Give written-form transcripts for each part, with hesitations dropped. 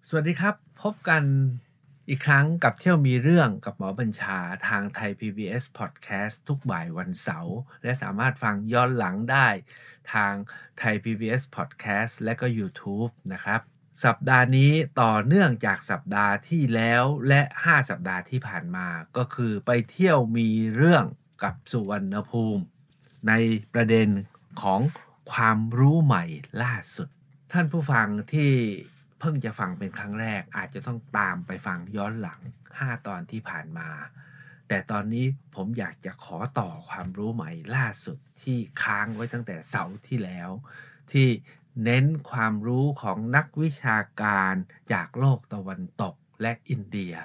สวัสดีครับพบกันอีกครั้งกับเที่ยวมีเรื่องกับหมอบัญชาทางไทย PBS Podcast ทุกบ่ายวันเสาร์และสามารถฟังย้อนหลังได้ทางไทย PBS Podcast และก็ YouTube นะครับสัปดาห์นี้ต่อเนื่องจากสัปดาห์ที่แล้วและ5สัปดาห์ที่ผ่านมาก็คือไปเที่ยวมีเรื่องกับสุวรรณภูมิในประเด็นของความรู้ใหม่ล่าสุดท่านผู้ฟังที่เพิ่งจะฟังเป็นครั้งแรกอาจจะต้องตามไปฟังย้อนหลัง5ตอนที่ผ่านมาแต่ตอนนี้ผมอยากจะขอต่อความรู้ใหม่ล่าสุดที่ค้างไว้ตั้งแต่เสาร์ที่แล้วที่เน้นความรู้ของนักวิชาการจากโลกตะวันตกและอินเดีย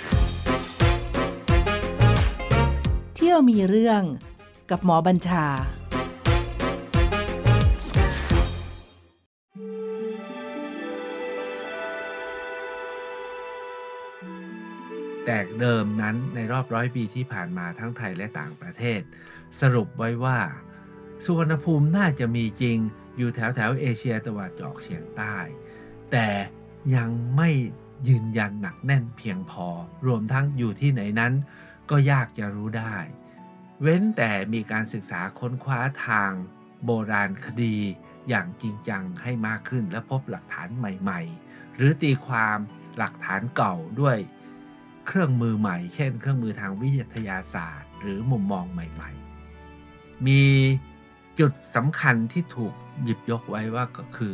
เที่ยวมีเรื่องกับหมอบัญชาแต่เดิมนั้นในรอบ100 ปีที่ผ่านมาทั้งไทยและต่างประเทศสรุปไว้ว่าสุวรรณภูมิน่าจะมีจริงอยู่แถวเอเชียตะวันออกเฉียงใต้แต่ยังไม่ยืนยันหนักแน่นเพียงพอรวมทั้งอยู่ที่ไหนนั้นก็ยากจะรู้ได้เว้นแต่มีการศึกษาค้นคว้าทางโบราณคดีอย่างจริงจังให้มากขึ้นและพบหลักฐานใหม่ๆหรือตีความหลักฐานเก่าด้วยเครื่องมือใหม่เช่นเครื่องมือทางวิทยาศาสตร์หรือมุมมองใหม่ๆมีจุดสำคัญที่ถูกหยิบยกไว้ว่าก็คือ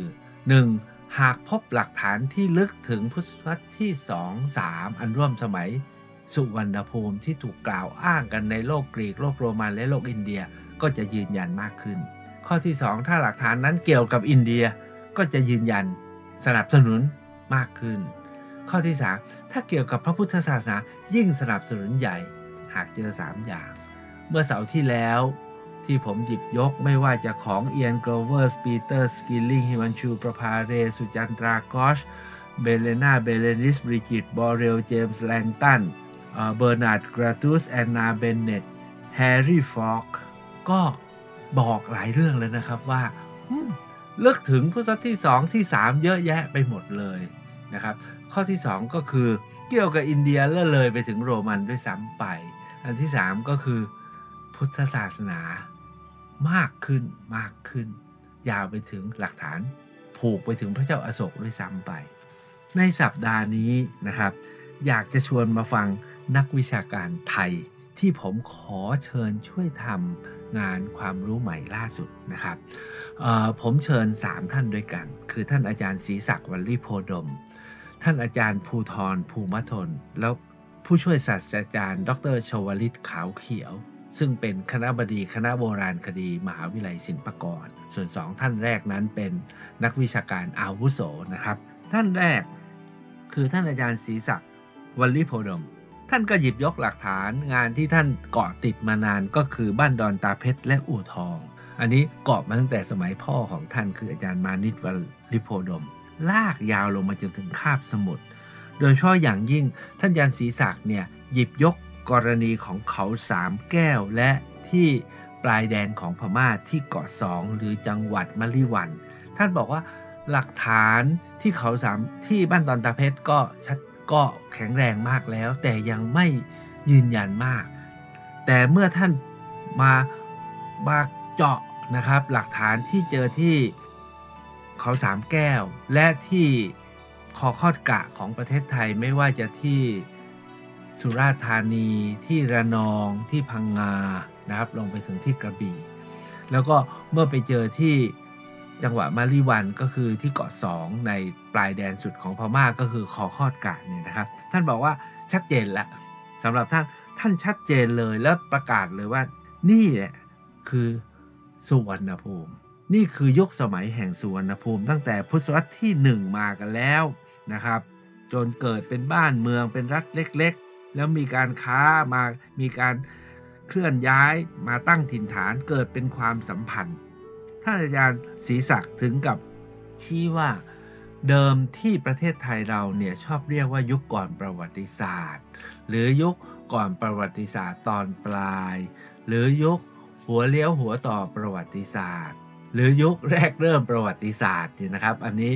1. หากพบหลักฐานที่ลึกถึงพุทธศตวรรษที่ 2-3 อันร่วมสมัยสุวรรณภูมิที่ถูกกล่าวอ้างกันในโลกกรีกโลกโรมันและโลกอินเดียก็จะยืนยันมากขึ้นข้อที่ 2 ถ้าหลักฐานนั้นเกี่ยวกับอินเดียก็จะยืนยันสนับสนุนมากขึ้นข้อที่ 3 ถ้าเกี่ยวกับพระพุทธศาสนายิ่งสนับสนุนใหญ่หากเจอ3อย่างเมื่อเสาร์ที่แล้วที่ผมหยิบยกไม่ว่าจะของเอียนโกลเวอร์สปีเตอร์สกิลลิงฮิมันชูประภาเรสุจันทรากอชเบเลนาเบเลนิสบริจิตบอเรลเจมส์แลงตันเบอร์นาร์ดกราตูสแอนนาเบนเน็ตแฮร์รี่ฟอกก็บอกหลายเรื่องเลยนะครับว่าลึกถึงพุทธศตวรรษที่2ที่3เยอะแยะไปหมดเลยนะครับข้อที่2ก็คือเกี่ยวกับอินเดียแล้วเลยไปถึงโรมันด้วยซ้ำไปอันที่3ก็คือพุทธศาสนามากขึ้นยาวไปถึงหลักฐานผูกไปถึงพระเจ้าอโศกด้วยซ้ำไปในสัปดาห์นี้นะครับอยากจะชวนมาฟังนักวิชาการไทยที่ผมขอเชิญช่วยทำงานความรู้ใหม่ล่าสุดนะครับผมเชิญ3ท่านด้วยกันคือท่านอาจารย์ศรีศักดิ์วลีโพดมท่านอาจารย์ภูธรภูมิทนแล้วผู้ช่วยศาสตราจารย์ดร.ชวลิตขาวเขียวซึ่งเป็นคณบดีคณะโบราณคดีมหาวิทยาลัยศิลปากรส่วน2ท่านแรกนั้นเป็นนักวิชาการอาวุโสนะครับท่านแรกคือท่านอาจารย์ศรีศักดิ์วลีโพดมท่านก็หยิบยกหลักฐานงานที่ท่านเกาะติดมานานก็คือบ้านดอนตาเพชรและอู่ทองอันนี้เกาะมาตั้งแต่สมัยพ่อของท่านคืออาจารย์มานิตวลีโพดมลากยาวลงมาจนถึงคาบสมุทรโดยเฉพาะอย่างยิ่งท่านอาจารย์ศรีศักดิ์เนี่ยหยิบยกกรณีของเขา3แก้วและที่ปลายแดนของพม่าที่เกาะ2หรือจังหวัดมะลิวันท่านบอกว่าหลักฐานที่เขา3ที่บ้านดอนตาเพชรก็แข็งแรงมากแล้วแต่ยังไม่ยืนยันมากแต่เมื่อท่านมาเจาะนะครับหลักฐานที่เจอที่เขา3แก้วและที่คอคอดกะของประเทศไทยไม่ว่าจะที่สุราษฎร์ธานีที่ระนองที่พังงานะครับลงไปถึงที่กระบี่แล้วก็เมื่อไปเจอที่จังหวัดมะลิวันก็คือที่เกาะ2ในปลายแดนสุดของพม่าก็คือคอคอดกะเนี่ยนะครับท่านบอกว่าชัดเจนแล้วสำหรับท่านชัดเจนเลยแล้วประกาศเลยว่านี่แหละคือสุวรรณภูมินี่คือยุคสมัยแห่งสุวรรณภูมิตั้งแต่พุทธศตวรรษที่1มากันแล้วนะครับจนเกิดเป็นบ้านเมืองเป็นรัฐเล็กๆแล้วมีการค้ามามีการเคลื่อนย้ายมาตั้งถิ่นฐานเกิดเป็นความสัมพันธ์ท่านอาจารย์ศรีศักดิ์ถึงกับชี้ว่าเดิมที่ประเทศไทยเราเนี่ยชอบเรียกว่ายุคก่อนประวัติศาสตร์หรือยุคก่อนประวัติศาสตร์ตอนปลายหรือยุคหัวเลี้ยวหัวต่อประวัติศาสตร์หรือยุคแรกเริ่มประวัติศาสตร์เนี่ยนะครับอันนี้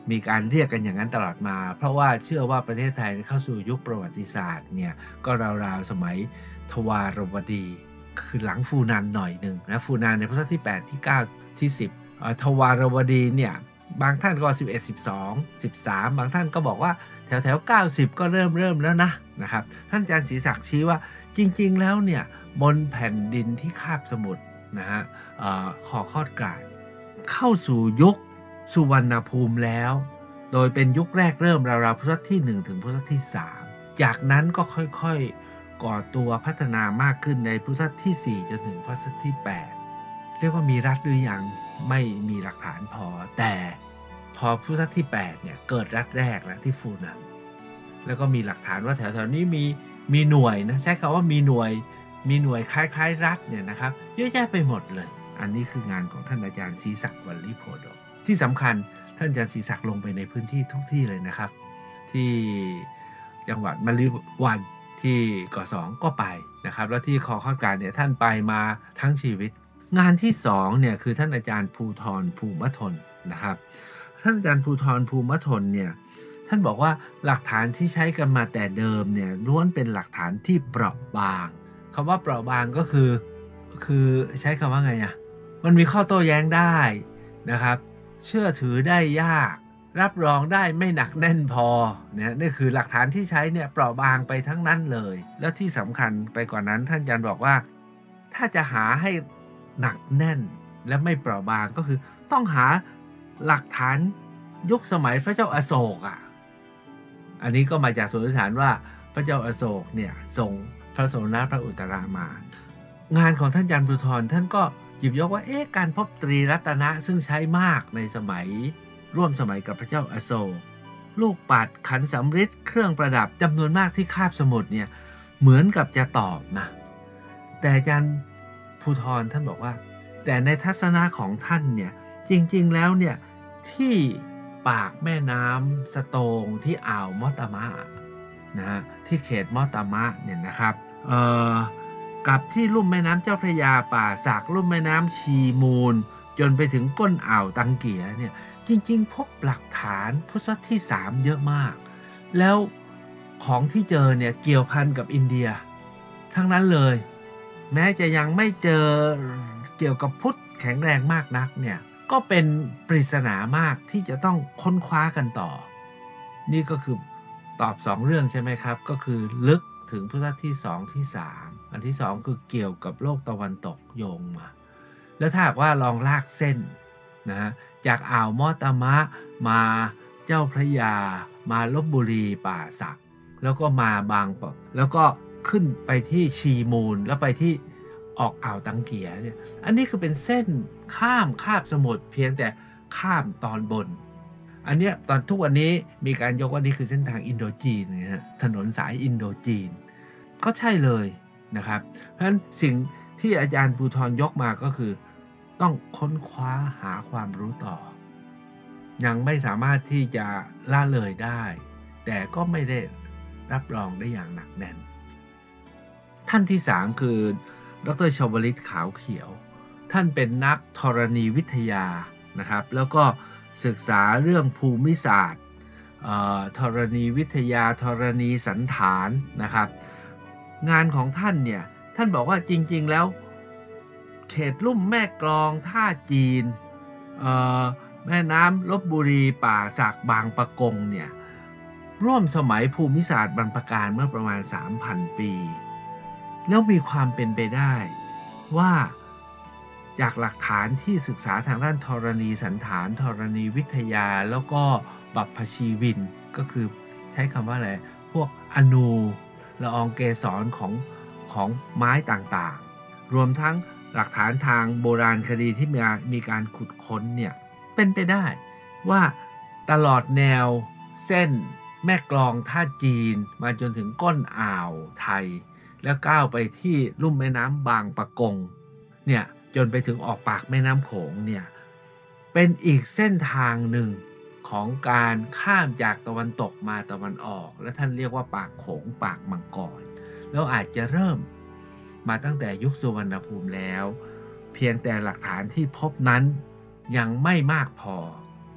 มีการเรียกกันอย่างนั้นตลอดมาเพราะว่าเชื่อว่าประเทศไทยเข้าสู่ยุคประวัติศาสตร์เนี่ยก็ราวๆสมัยทวารวดีคือหลังฟูนานหน่อยหนึ่งนะฟูนานในพุทธศตวรรษที่8ที่9ที่10ทวารวดีเนี่ยบางท่านก็11 12 13บางท่านก็บอกว่าแถว90ก็เริ่มแล้วนะครับท่านอาจารย์ศรีศักดิ์ชี้ว่าจริงๆแล้วเนี่ยบนแผ่นดินที่คาบสมุทรนะฮะขอคอดกลางเข้าสู่ยุคสุวรรณภูมิแล้วโดยเป็นยุคแรกเริ่มราวๆพุทธศตวรรษที่1ถึงพุทธศตวรรษที่3จากนั้นก็ค่อยๆก่อตัวพัฒนามากขึ้นในพุทธศตวรรษที่4จนถึงพุทธศตวรรษที่8เรียกว่ามีรัฐหรือยังไม่มีหลักฐานพอแต่พอพุทธศตวรรษที่8เนี่ยเกิดรัฐแรกแล้วที่ฟูนันแล้วก็มีหลักฐานว่าแถวๆนี้มีหน่วยนะใช้คำว่ามีหน่วยคล้ายๆรัฐเนี่ยนะครับเยอะแยะไปหมดเลยอันนี้คืองานของท่านอาจารย์ศรีศักดิ์วลีโพดลที่สำคัญท่านอาจารย์ศรีศักดิ์ลงไปในพื้นที่ทุกที่เลยนะครับที่จังหวัดมะลิวันที่ก2ก็ไปนะครับแล้วที่คอคอดกลางเนี่ยท่านไปมาทั้งชีวิตงานที่2เนี่ยคือท่านอาจารย์ภูธรภูมิทนนะครับท่านอาจารย์ภูธรภูมิทนเนี่ยท่านบอกว่าหลักฐานที่ใช้กันมาแต่เดิมเนี่ยล้วนเป็นหลักฐานที่เปราะบางคำว่าเปราะบางก็คือใช้คำว่าไงอ่ะมันมีข้อโต้แย้งได้นะครับเชื่อถือได้ยากรับรองได้ไม่หนักแน่นพอเนี่ยนี่คือหลักฐานที่ใช้เนี่ยเปราะบางไปทั้งนั้นเลยแล้วที่สำคัญไปกว่านั้นท่านอาจารย์บอกว่าถ้าจะหาให้หนักแน่นและไม่เปราะบางก็คือต้องหาหลักฐานยุคสมัยพระเจ้าอโศกอันนี้ก็มาจากสมมติฐานว่าพระเจ้าอโศกเนี่ยทรงพระโสนพระอุตรามางานของท่านอาจารย์ภูธรท่านก็หยิบยกว่าการพบตรีรัตนะซึ่งใช้มากในสมัยร่วมสมัยกับพระเจ้าอโศกลูกปัดขันสำริดเครื่องประดับจำนวนมากที่คาบสมุทรเนี่ยเหมือนกับจะตอบนะแต่อาจารย์ภูธรท่านบอกว่าแต่ในทัศนะของท่านเนี่ยจริงๆแล้วเนี่ยที่ปากแม่น้ำสโตงที่อ่าวมอตามะนะฮะที่เขตมอตามะเนี่ยนะครับกับที่ลุ่มแม่น้ำเจ้าพระยาป่าสักลุ่มแม่น้ำชีมูลจนไปถึงก้นอ่าวตังเกียเนี่ยจริงๆพบหลักฐานพุทธศตวรรษที่3เยอะมากแล้วของที่เจอเนี่ยเกี่ยวพันกับอินเดียทั้งนั้นเลยแม้จะยังไม่เจอเกี่ยวกับพุทธแข็งแรงมากนักเนี่ยก็เป็นปริศนามากที่จะต้องค้นคว้ากันต่อนี่ก็คือตอบ2เรื่องใช่ไหมครับก็คือลึกถึงพุทธศตวรรษที่2ที่3อันที่2คือเกี่ยวกับโลกตะวันตกโยงมาแล้วถ้าหากว่าลองลากเส้นนะจากอ่าวมอตามะมาเจ้าพระยามาลพบุรีป่าสักแล้วก็มาบางปะแล้วก็ขึ้นไปที่ชีมูลแล้วไปที่ออกอ่าวตังเกียเนี่ยอันนี้คือเป็นเส้นข้ามคาบสมุทรเพียงแต่ข้ามตอนบนอันเนี้ยตอนทุกวันนี้มีการยกว่านี่คือเส้นทางอินโดจีนนะฮะถนนสายอินโดจีนก็ใช่เลยนะครับเพราะฉะนั้นสิ่งที่อาจารย์ภูธรยกมาก็คือต้องค้นคว้าหาความรู้ต่อยังไม่สามารถที่จะละเลยได้แต่ก็ไม่ได้รับรองได้อย่างหนักแน่นท่านที่3คือดร.ชวลิตขาวเขียวท่านเป็นนักธรณีวิทยานะครับแล้วก็ศึกษาเรื่องภูมิศาสตร์ธรณีวิทยาธรณีสันฐานนะครับงานของท่านเนี่ยท่านบอกว่าจริงๆแล้วเขตลุ่มแม่กลองท่าจีนแม่น้ำลพบุรีป่าสักบางปะกงเนี่ยร่วมสมัยภูมิศาสตร์บรรพกาลเมื่อประมาณ 3,000 ปีแล้วมีความเป็นไปได้ว่าจากหลักฐานที่ศึกษาทางด้านธรณีสันฐานธรณีวิทยาแล้วก็บัพพชีวินก็คือใช้คำว่าอะไรพวกอนูละอองเกสรของไม้ต่างๆรวมทั้งหลักฐานทางโบราณคดีที่มีการขุดค้นเนี่ยเป็นไปได้ว่าตลอดแนวเส้นแม่กลองท่าจีนมาจนถึงก้นอ่าวไทยแล้วก้าวไปที่ลุ่มแม่น้ำบางปะกงเนี่ยจนไปถึงออกปากแม่น้ำโขงเนี่ยเป็นอีกเส้นทางหนึ่งของการข้ามจากตะวันตกมาตะวันออกและท่านเรียกว่าปากโขงปากมังกรแล้วอาจจะเริ่มมาตั้งแต่ยุคสุวรรณภูมิแล้วเพียงแต่หลักฐานที่พบนั้นยังไม่มากพอ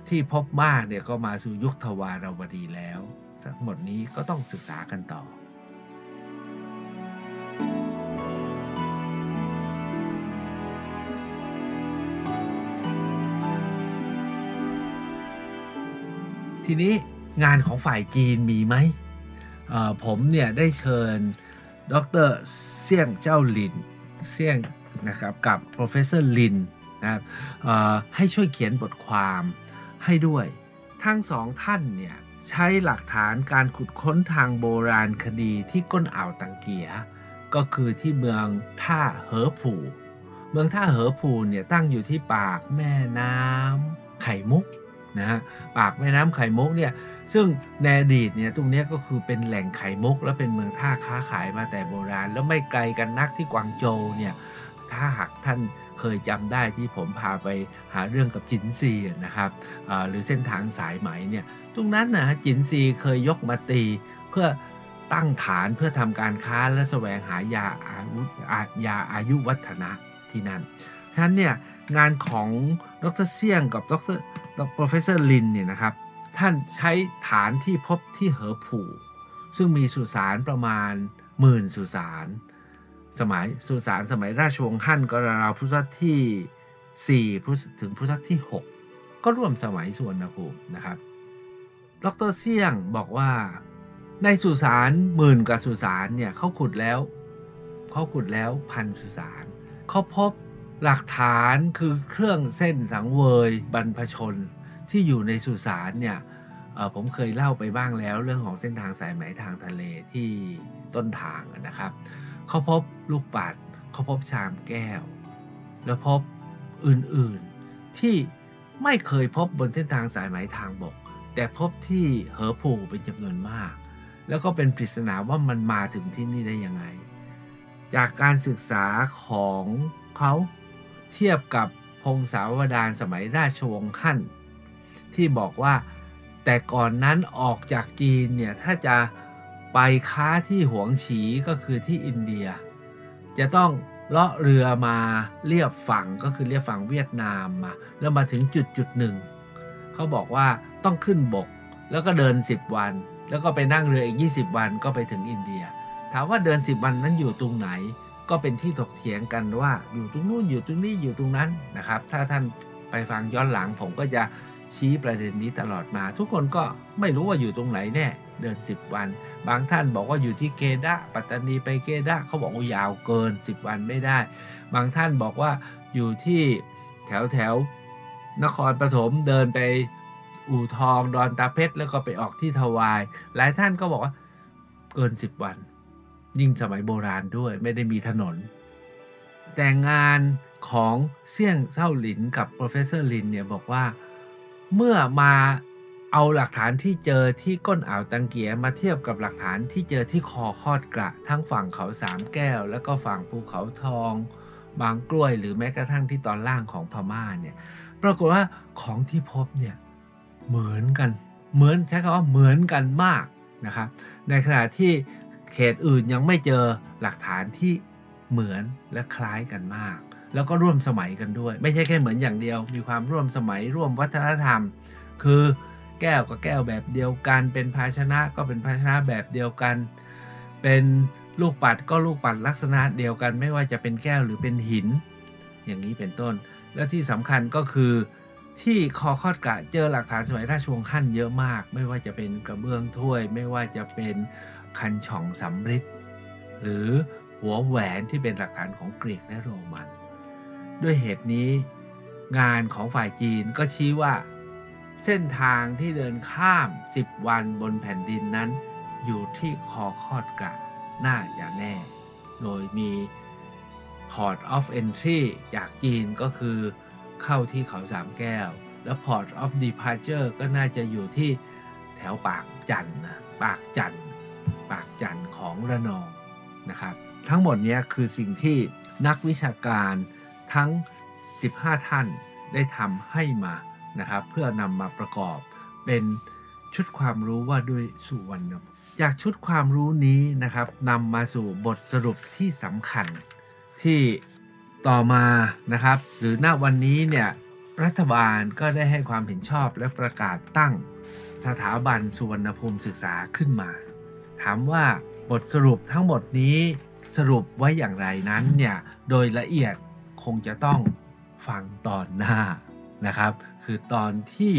ที่พบมากเนี่ยก็มาสู่ยุคทวารวดีแล้วทั้งหมดนี้ก็ต้องศึกษากันต่อทีนี้งานของฝ่ายจีนมีไหมผมเนี่ยได้เชิญดร.เซี่ยงเจ้าหลินเซี่ยงนะครับกับ Professor ลินนะครับให้ช่วยเขียนบทความให้ด้วยทั้งสองท่านเนี่ยใช้หลักฐานการขุดค้นทางโบราณคดีที่ก้นอ่าวตังเกียก็คือที่เมืองท่าเหอผู่เมืองท่าเหอผู่เนี่ยตั้งอยู่ที่ปากแม่น้ำไข่มุกนะฮะปากแม่น้ำไข่มุกเนี่ยซึ่งในอดีตเนี่ยตรงนี้ก็คือเป็นแหล่งไข่มุกและเป็นเมืองท่าค้าขายมาแต่โบราณแล้วไม่ไกลกันนักที่กวางโจวเนี่ยถ้าหากท่านเคยจำได้ที่ผมพาไปหาเรื่องกับจินซีนะครับหรือเส้นทางสายไหมเนี่ยตรงนั้นนะจินซีเคยยกมาตีเพื่อตั้งฐานเพื่อทำการค้าและแสวงหายาอายุวัฒนะที่นั่นฉะนั้นเนี่ยงานของดร.เซี่ยงกับดร. Professor ลินเนี่ยนะครับท่านใช้ฐานที่พบที่เหอผู่ซึ่งมีสุสานประมาณ10,000สุสานสุสานสมัยราชวงศ์ฮั่นก็ราวพุทธศตวรรษที่4ถึงพุทธศตวรรษที่6ก็ร่วมสมัยสุวรรณภูมินะครับดร.เซี่ยงบอกว่าในสุสาน10,000กว่าสุสานเนี่ยเขาขุดแล้ว1,000 สุสานเขาพบหลักฐานคือเครื่องเส้นสังเวยบรรพชนที่อยู่ในสุสานเนี่ยผมเคยเล่าไปบ้างแล้วเรื่องของเส้นทางสายไหมทางทะเลที่ต้นทางนะครับเขาพบลูกปัดเขาพบชามแก้วแล้วพบอื่นๆที่ไม่เคยพบบนเส้นทางสายไหมทางบกแต่พบที่เหอผู่เป็นจำนวนมากแล้วก็เป็นปริศนาว่ามันมาถึงที่นี่ได้ยังไงจากการศึกษาของเขาเทียบกับพงศาวดารสมัยราชวงศ์ฮั่นที่บอกว่าแต่ก่อนนั้นออกจากจีนเนี่ยถ้าจะไปค้าที่หวงฉีก็คือที่อินเดียจะต้องเลาะเรือมาเลียบฝั่งก็คือเลียบฝั่งเวียดนามมาแล้วมาถึงจุดหนึ่งเขาบอกว่าต้องขึ้นบกแล้วก็เดิน10วันแล้วก็ไปนั่งเรืออีก20วันก็ไปถึงอินเดียถามว่าเดิน10วันนั้นอยู่ตรงไหนก็เป็นที่ถกเถียงกันว่าอยู่ตรงนู้นอยู่ตรงนี้อยู่ตรงนั้นนะครับถ้าท่านไปฟังย้อนหลังผมก็จะชี้ประเด็นนี้ตลอดมาทุกคนก็ไม่รู้ว่าอยู่ตรงไหนแน่เดิน10วันบางท่านบอกว่าอยู่ที่เกดะปัตตานีไปเกดะเขาบอกว่ายาวเกิน10วันไม่ได้บางท่านบอกว่าอยู่ที่แถวนครปฐมเดินไปอู่ทองดอนตาเพชรแล้วก็ไปออกที่ทวายหลายท่านก็บอกว่าเกิน10วันยิ่งสมัยโบราณด้วยไม่ได้มีถนนแต่งานของเซี่ยงเซ่าหลินกับ Professor ลินเนี่ยบอกว่าเมื่อมาเอาหลักฐานที่เจอที่ก้นอ่าวตังเกียมาเทียบกับหลักฐานที่เจอที่คอคอดกระทั้งฝั่งเขาสามแก้วแล้วก็ฝั่งภูเขาทองบางกล้วยหรือแม้กระทั่งที่ตอนล่างของพม่าเนี่ยปรากฏว่าของที่พบเนี่ยเหมือนกันใช้คำว่าเหมือนกันมากนะครับในขณะที่เขตอื่นยังไม่เจอหลักฐานที่เหมือนและคล้ายกันมากแล้วก็ร่วมสมัยกันด้วยไม่ใช่แค่เหมือนอย่างเดียวมีความร่วมสมัยร่วมวัฒนธรรมคือแก้วก็แก้วแบบเดียวกันเป็นภาชนะก็เป็นภาชนะแบบเดียวกันเป็นลูกปัดก็ลูกปัดลักษณะเดียวกันไม่ว่าจะเป็นแก้วหรือเป็นหินอย่างนี้เป็นต้นและที่สำคัญก็คือที่คอคอดกระเจอหลักฐานสมัยราชวงศ์ฮั่นเยอะมากไม่ว่าจะเป็นกระเบื้องถ้วยไม่ว่าจะเป็นคันช่องสำริดหรือหัวแหวนที่เป็นหลักฐานของกรีกและโรมันด้วยเหตุนี้งานของฝ่ายจีนก็ชี้ว่าเส้นทางที่เดินข้าม10วันบนแผ่นดินนั้นอยู่ที่คอคอดกระน่าจะแน่โดยมี Port of Entry จากจีนก็คือเข้าที่เขาสามแก้วแล้ว Port of Departure ก็น่าจะอยู่ที่แถวปากจันของระนองนะครับทั้งหมดนี้คือสิ่งที่นักวิชาการทั้ง15ท่านได้ทำให้มานะครับเพื่อนำมาประกอบเป็นชุดความรู้ว่าด้วยสุวรรณภูมิจากชุดความรู้นี้นะครับนำมาสู่บทสรุปที่สำคัญที่ต่อมานะครับหรือณวันนี้เนี่ยรัฐบาลก็ได้ให้ความเห็นชอบและประกาศตั้งสถาบันสุวรรณภูมิศึกษาขึ้นมาถามว่าบทสรุปทั้งหมดนี้สรุปไว้อย่างไรนั้นเนี่ยโดยละเอียดคงจะต้องฟังตอนหน้านะครับคือตอนที่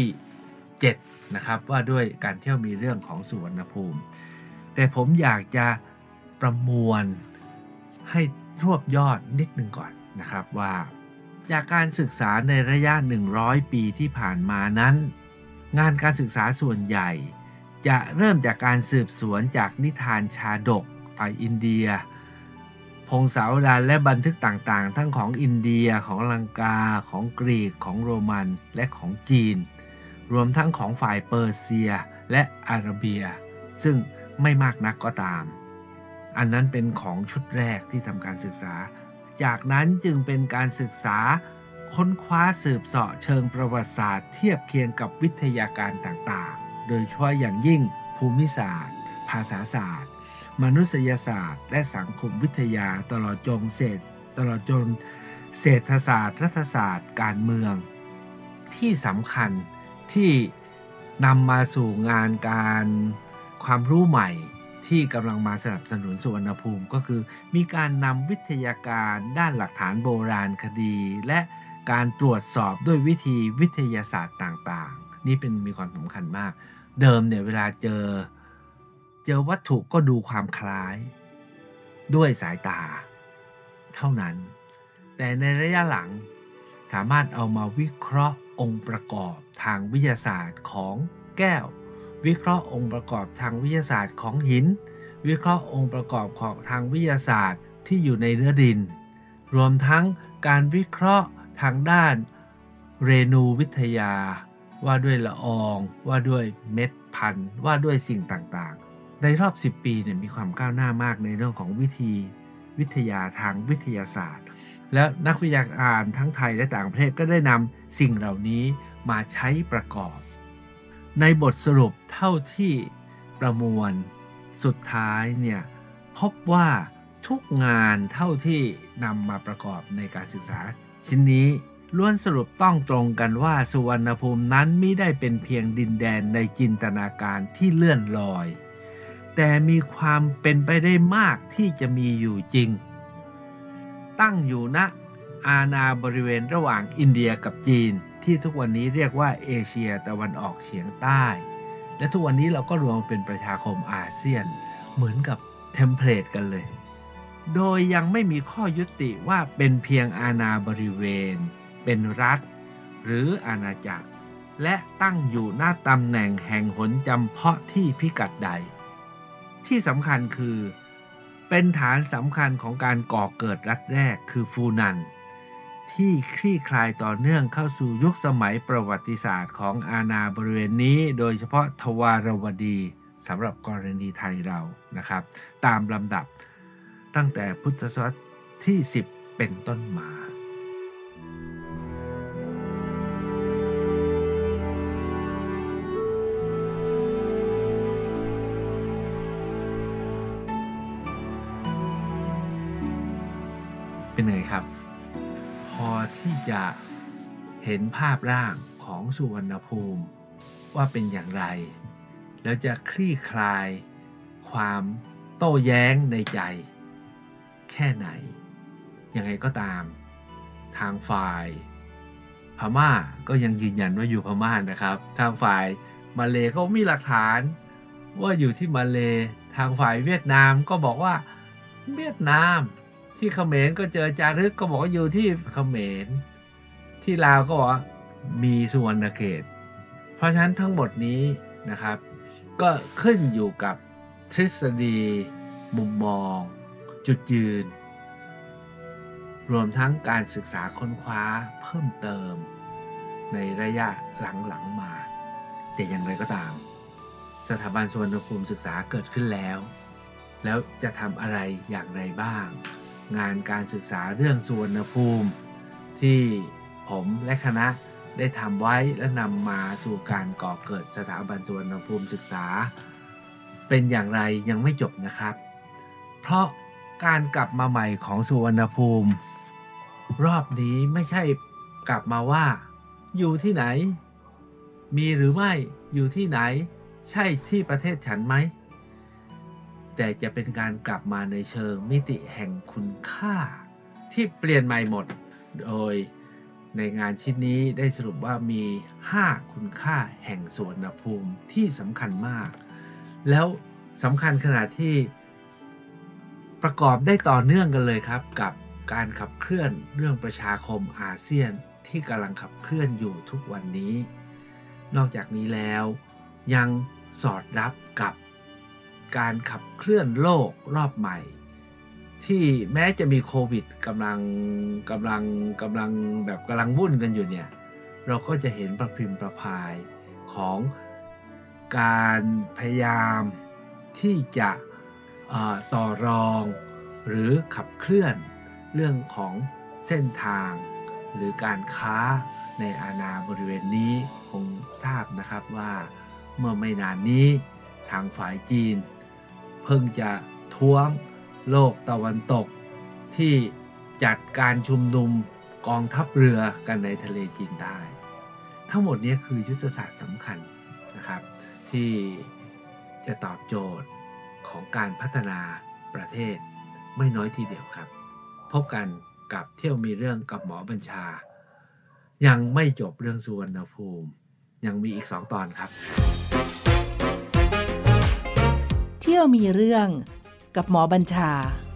7นะครับว่าด้วยการเที่ยวมีเรื่องของสุวรรณภูมิแต่ผมอยากจะประมวลให้รวบยอดนิดนึงก่อนนะครับว่าจากการศึกษาในระยะ100ปีที่ผ่านมานั้นงานการศึกษาส่วนใหญ่จะเริ่มจากการสืบสวนจากนิทานชาดกฝ่ายอินเดียพงศาวดารและบันทึกต่างๆทั้งของอินเดียของลังกาของกรีกของโรมันและของจีนรวมทั้งของฝ่ายเปอร์เซียและอาระเบียซึ่งไม่มากนักก็ตามอันนั้นเป็นของชุดแรกที่ทำการศึกษาจากนั้นจึงเป็นการศึกษาค้นคว้าสืบเสาะเชิงประวัติศาสตร์เทียบเคียงกับวิทยาการต่างๆโดยเฉพาะอย่างยิ่งภูมิศาสตร์ภาษาศาสตร์มนุษยศาสตร์และสังคมวิทยาตลอดจนเศรษฐศาสตร์รัฐศาสตร์การเมืองที่สำคัญที่นำมาสู่งานการความรู้ใหม่ที่กำลังมาสนับสนุนสุวรรณภูมิก็คือมีการนำวิทยาการด้านหลักฐานโบราณคดีและการตรวจสอบด้วยวิธีวิทยาศาสตร์ต่างๆนี่มีความสำคัญมากเดิมเนี่ยเวลาเจอวัตถุก็ดูความคล้ายด้วยสายตาเท่านั้นแต่ในระยะหลังสามารถเอามาวิเคราะห์องค์ประกอบทางวิทยาศาสตร์ของแก้ววิเคราะห์องค์ประกอบทางวิทยาศาสตร์ของหินวิเคราะห์องค์ประกอบของทางวิทยาศาสตร์ที่อยู่ในเนื้อดินรวมทั้งการวิเคราะห์ทางด้านเรนูวิทยาว่าด้วยละอองว่าด้วยเม็ดพันธุ์ว่าด้วยสิ่งต่างๆในรอบ10ปีเนี่ยมีความก้าวหน้ามากในเรื่องของวิทยาทางวิทยาศาสตร์และนักวิทยาการทั้งไทยและต่างประเทศก็ได้นำสิ่งเหล่านี้มาใช้ประกอบในบทสรุปเท่าที่ประมวลสุดท้ายเนี่ยพบว่าทุกงานเท่าที่นำมาประกอบในการศึกษาชิ้นนี้ล้วนสรุปต้องตรงกันว่าสุวรรณภูมินั้นไม่ได้เป็นเพียงดินแดนในจินตนาการที่เลื่อนลอยแต่มีความเป็นไปได้มากที่จะมีอยู่จริงตั้งอยู่ณอาณาบริเวณระหว่างอินเดียกับจีนที่ทุกวันนี้เรียกว่าเอเชียตะวันออกเฉียงใต้และทุกวันนี้เราก็รวมเป็นประชาคมอาเซียนเหมือนกับเทมเพลตกันเลยโดยยังไม่มีข้อยุติว่าเป็นเพียงอาณาบริเวณเป็นรัฐหรืออาณาจักรและตั้งอยู่หน้าตำแหน่งแห่งหนจำเพาะที่พิกัดใดที่สำคัญคือเป็นฐานสำคัญของการก่อเกิดรัฐแรกคือฟูนันที่คลี่คลายต่อเนื่องเข้าสู่ยุคสมัยประวัติศาสตร์ของอาณาบริเวณนี้โดยเฉพาะทวารวดีสำหรับกรณีไทยเรานะครับตามลำดับตั้งแต่พุทธศตวรรษที่10เป็นต้นมาเป็นไงครับพอที่จะเห็นภาพร่างของสุวรรณภูมิว่าเป็นอย่างไรแล้วจะคลี่คลายความโต้แย้งในใจแค่ไหนยังไงก็ตามทางฝ่ายพม่าก็ยังยืนยันว่าอยู่พม่านะครับทางฝ่ายมาเลก็มีหลักฐานว่าอยู่ที่มาเลทางฝ่ายเวียดนามก็บอกว่าเวียดนามที่เขมรก็เจอจารึกก็บอกว่าอยู่ที่เขมรที่ลาวก็บอกว่ามีสุวรรณเขตเพราะฉะนั้นทั้งหมดนี้นะครับก็ขึ้นอยู่กับทฤษฎีมุมมองจุดยืนรวมทั้งการศึกษาค้นคว้าเพิ่มเติมในระยะหลังๆมาแต่อย่างไรก็ตามสถาบันสุวรรณภูมิศึกษาเกิดขึ้นแล้วจะทำอะไรอย่างไรบ้างงานการศึกษาเรื่องสุวรรณภูมิที่ผมและคณะได้ทำไว้และนำมาสู่การก่อเกิดสถาบันสุวรรณภูมิศึกษาเป็นอย่างไรยังไม่จบนะครับเพราะการกลับมาใหม่ของสุวรรณภูมิรอบนี้ไม่ใช่กลับมาว่าอยู่ที่ไหน มีหรือไม่อยู่ที่ไหน ใช่ที่ประเทศฉันไหมแต่จะเป็นการกลับมาในเชิงมิติแห่งคุณค่าที่เปลี่ยนใหม่หมดโดยในงานชิ้นนี้ได้สรุปว่ามี5คุณค่าแห่งสุวรรณภูมิที่สำคัญมากแล้วสำคัญขนาดที่ประกอบได้ต่อเนื่องกันเลยครับกับการขับเคลื่อนเรื่องประชาคมอาเซียนที่กำลังขับเคลื่อนอยู่ทุกวันนี้นอกจากนี้แล้วยังสอดรับกับการขับเคลื่อนโลกรอบใหม่ที่แม้จะมีโควิดกำลังวุ่นกันอยู่เนี่ยเราก็จะเห็นประพิมพ์ประพายของการพยายามที่จะต่อรองหรือขับเคลื่อนเรื่องของเส้นทางหรือการค้าในอาณาบริเวณนี้คงทราบนะครับว่าเมื่อไม่นานนี้ทางฝ่ายจีนเพิ่งจะท้วงโลกตะวันตกที่จัดการชุมนุมกองทัพเรือกันในทะเลจีนใต้ทั้งหมดนี้คือยุทธศาสตร์สำคัญนะครับที่จะตอบโจทย์ของการพัฒนาประเทศไม่น้อยทีเดียวครับพบกันกับเที่ยวมีเรื่องกับหมอบัญชายังไม่จบเรื่องสุวรรณภูมิยังมีอีก2 ตอนครับเที่ยวมีเรื่องกับหมอบัญชา